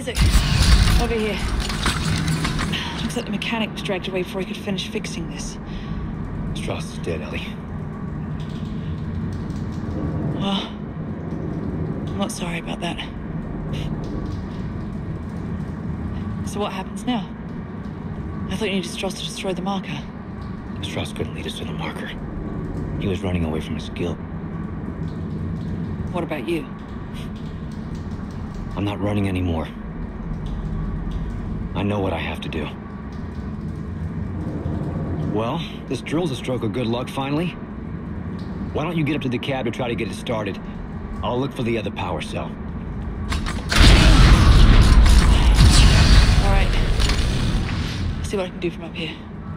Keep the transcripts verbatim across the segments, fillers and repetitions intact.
Isaac, over here. Looks like the mechanic was dragged away before he could finish fixing this. Strauss is dead, Ellie. Well, I'm not sorry about that. So what happens now? I thought you needed Strauss to destroy the marker. Strauss couldn't lead us to the marker. He was running away from his guild. What about you? I'm not running anymore. I know what I have to do. Well, this drill's a stroke of good luck, finally. Why don't you get up to the cab to try to get it started? I'll look for the other power cell. All right. See what I can do from up here.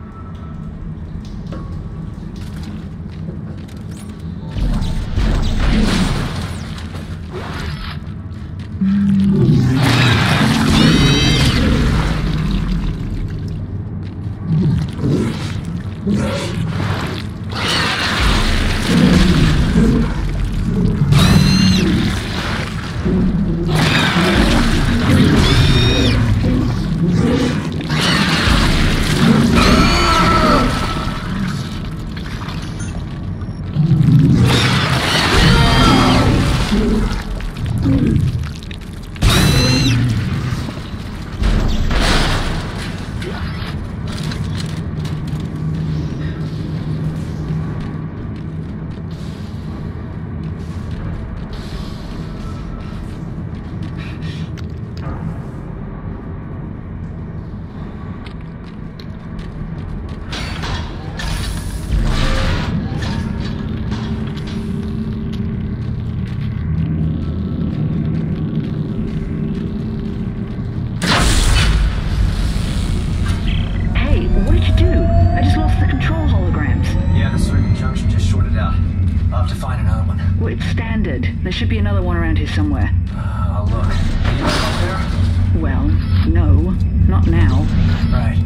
There should be another one around here somewhere. Uh, I'll look. Are you up there? Well, no. Not now. Right.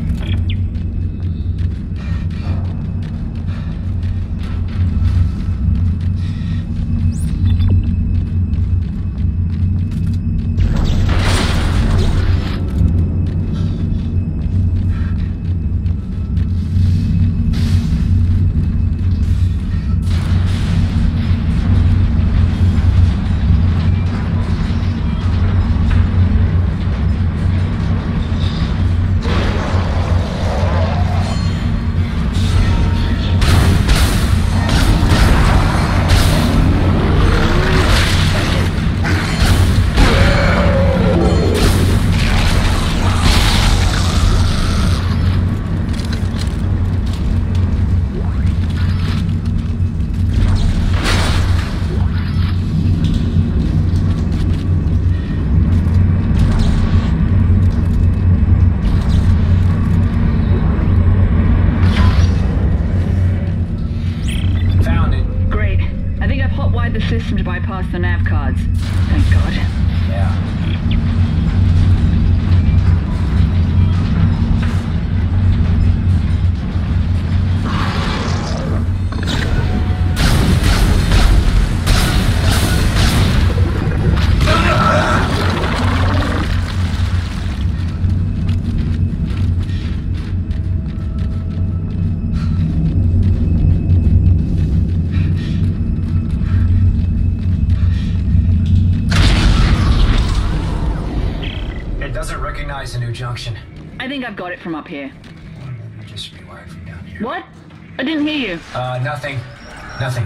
System to bypass the nav cards. Thank God. Yeah. A new junction. I think I've got it from up here. Just rewired from down here. What? I didn't hear you. Uh, nothing. Nothing.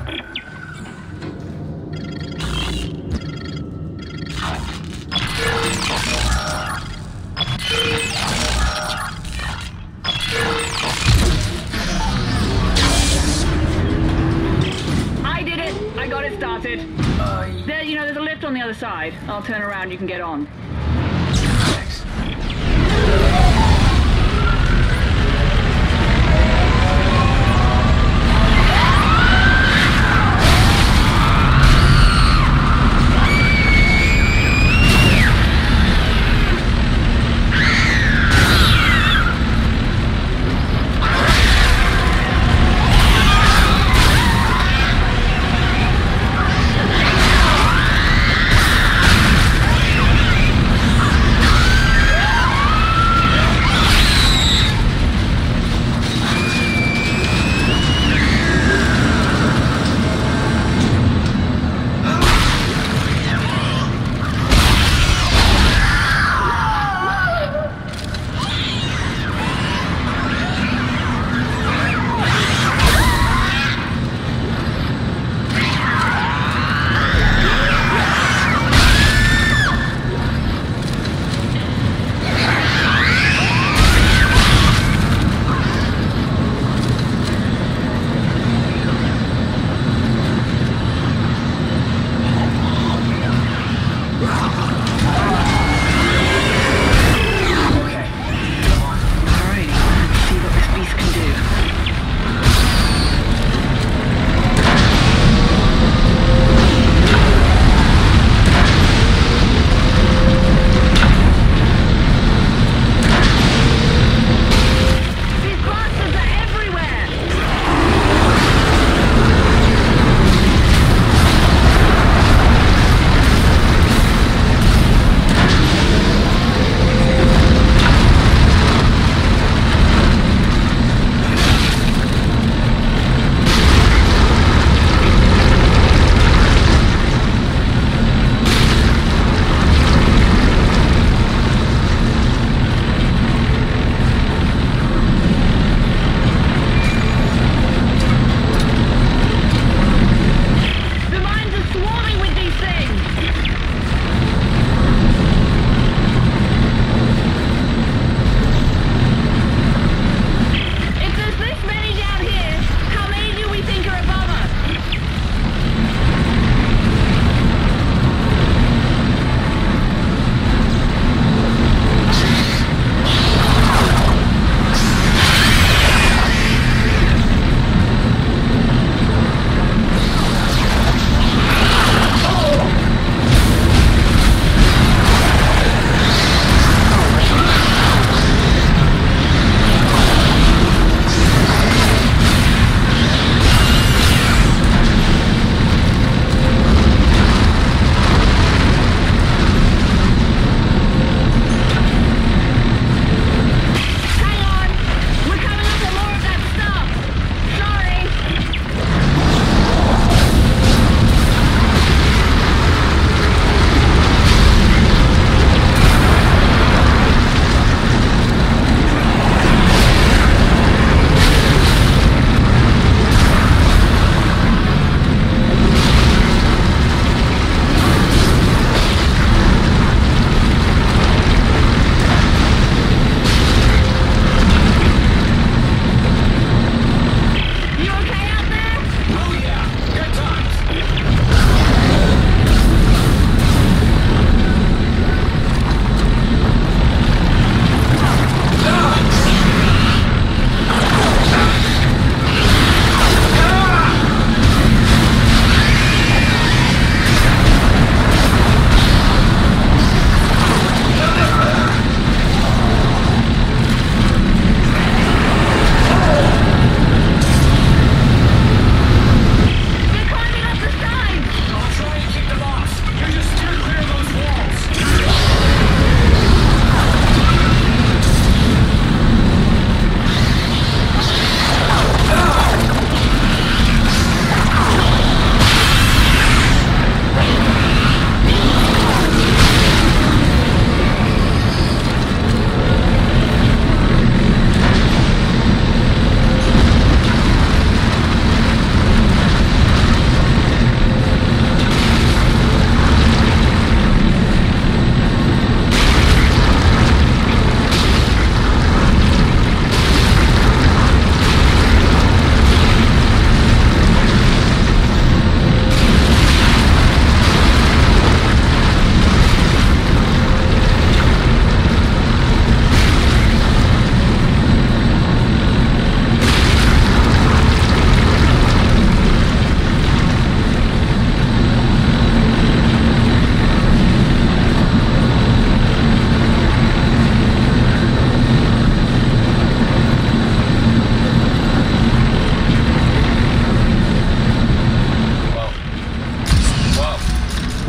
I did it! I got it started. Uh, there, you know, there's a lift on the other side. I'll turn around, you can get on. Thanks.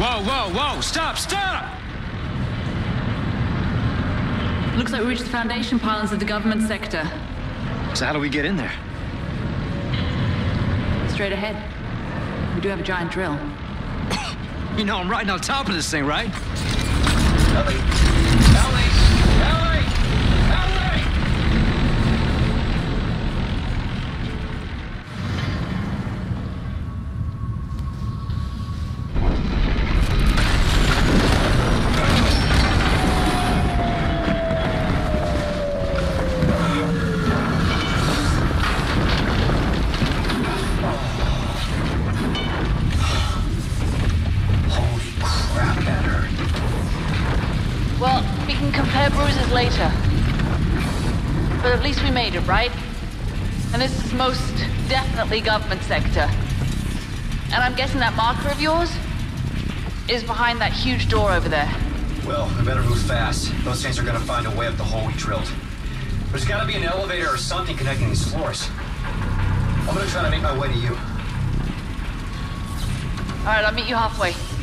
Whoa, whoa, whoa! Stop, stop! Looks like we reached the foundation pylons of the government sector. So how do we get in there? Straight ahead. We do have a giant drill. You know I'm riding on top of this thing, right? Ellie! Ellie! Ellie! Ellie! Holy crap, that hurt. Well, we can compare bruises later. But at least we made it, right? And this is most definitely government sector. And I'm guessing that marker of yours is behind that huge door over there. Well, we better move fast. Those things are gonna find a way up the hole we drilled. There's gotta be an elevator or something connecting these floors. I'm gonna try to make my way to you. All right, I'll meet you halfway.